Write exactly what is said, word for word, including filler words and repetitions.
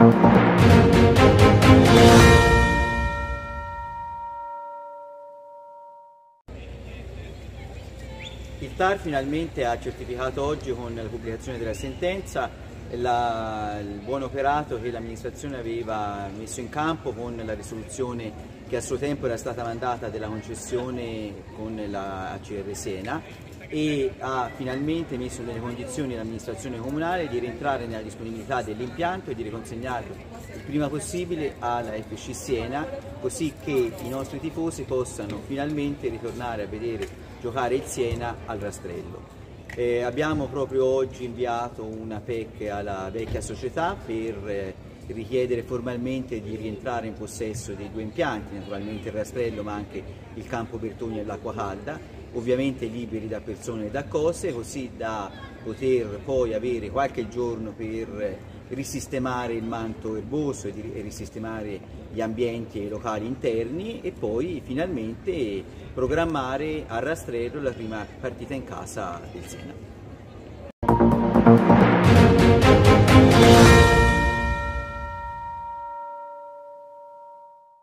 Il T A R finalmente ha certificato oggi con la pubblicazione della sentenza la, il buon operato che l'amministrazione aveva messo in campo con la risoluzione che a suo tempo era stata mandata della concessione con la A C R Siena, e ha finalmente messo nelle condizioni l'amministrazione comunale di rientrare nella disponibilità dell'impianto e di riconsegnarlo il prima possibile alla F C Siena, così che i nostri tifosi possano finalmente ritornare a vedere giocare il Siena al Rastrello. Eh, abbiamo proprio oggi inviato una P E C alla vecchia società per eh, richiedere formalmente di rientrare in possesso dei due impianti, naturalmente il Rastrello ma anche il campo Bertoni e l'acqua calda, ovviamente liberi da persone e da cose, così da poter poi avere qualche giorno per risistemare il manto erboso e, di, e risistemare gli ambienti e i locali interni, e poi finalmente programmare a Rastrello la prima partita in casa del Siena.